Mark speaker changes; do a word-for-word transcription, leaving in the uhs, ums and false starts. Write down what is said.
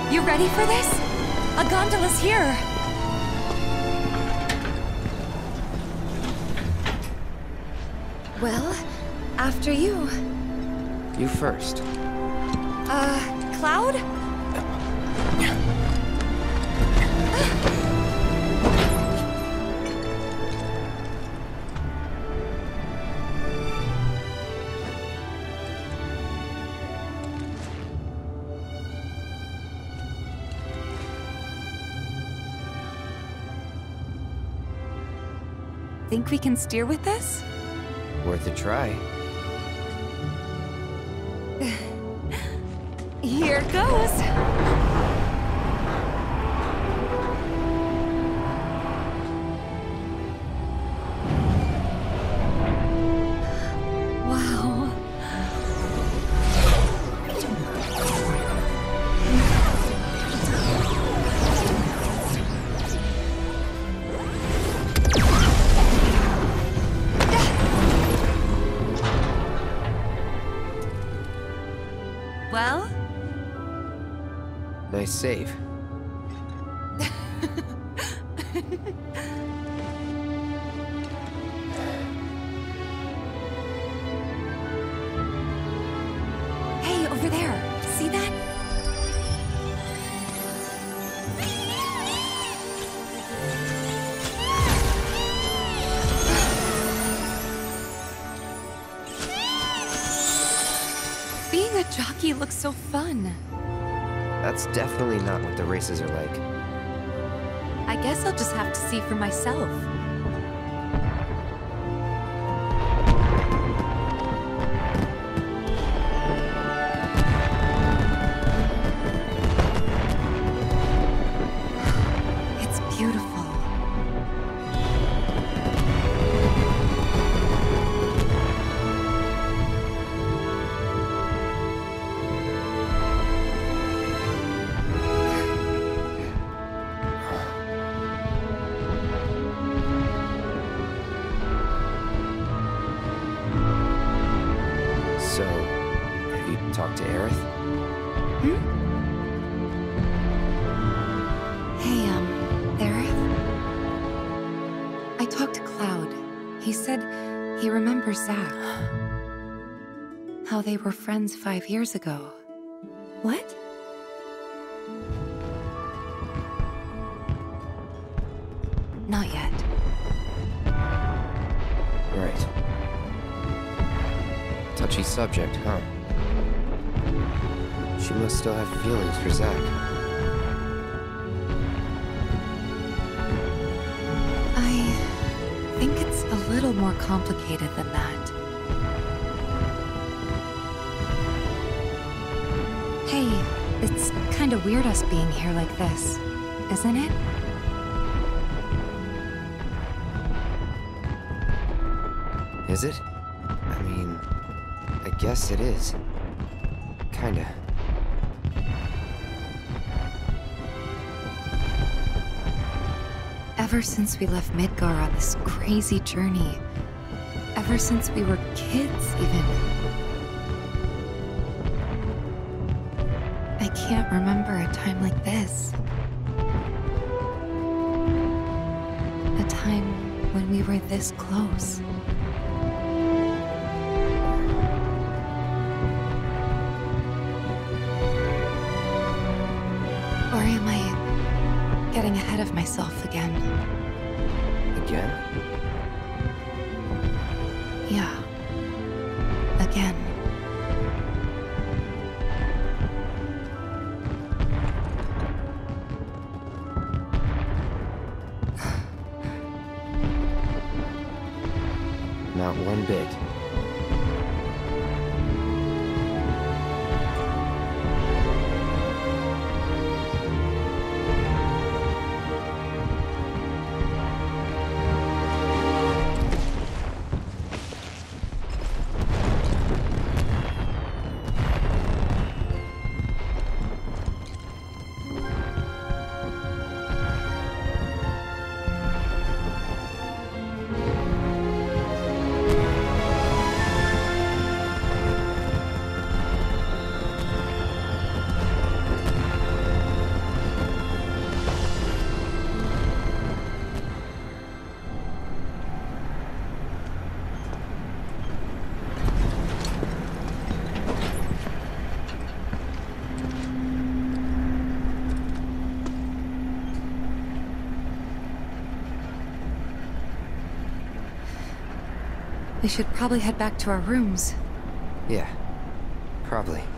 Speaker 1: You ready for this? A gondola's here! Well, after you.
Speaker 2: You first.
Speaker 1: Uh, Cloud? Think we can steer with this?
Speaker 2: Worth a try.
Speaker 1: Here goes! Wow. Well?
Speaker 2: Nice save.
Speaker 1: Hey, over there. See that? Being a jockey looks so fun.
Speaker 2: That's definitely not what the races are like.
Speaker 1: I guess I'll just have to see for myself. It's beautiful.
Speaker 2: So, have you talked to Aerith?
Speaker 1: Hmm? Hey, um, Aerith? I talked to Cloud. He said he remembers Zack. How they were friends five years ago. What? Not yet.
Speaker 2: Right. Touchy subject, huh? She must still have feelings for Zack.
Speaker 1: I think it's a little more complicated than that. Hey, it's kind of weird us being here like this, isn't it?
Speaker 2: Is it? I mean, I guess it is. Kinda.
Speaker 1: Ever since we left Midgar on this crazy journey, ever since we were kids, even, I can't remember a time like this. A time when we were this close. Or am I getting ahead of myself again?
Speaker 2: Again?
Speaker 1: Yeah. Again.
Speaker 2: Not one bit.
Speaker 1: We should probably head back to our rooms.
Speaker 2: Yeah, probably.